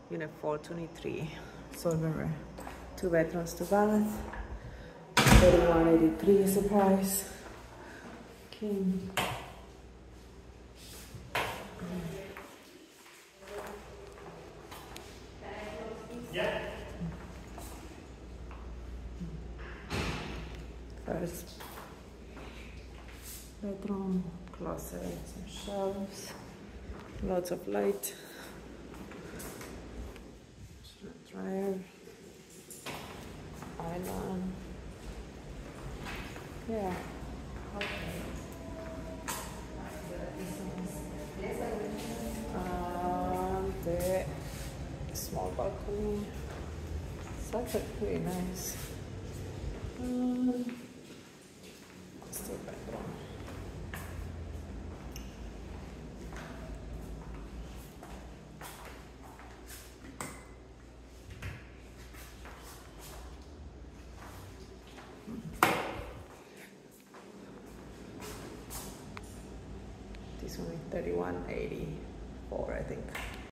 Unit 423, solveree. 2 bedrooms, 2 baths. 3183 is the price. King. Yeah. First bedroom, closet, some shelves, lots of light, dryer, island. Yeah. Okay. The small balcony. It's actually pretty nice. Still bedroom. This one is 3184, I think.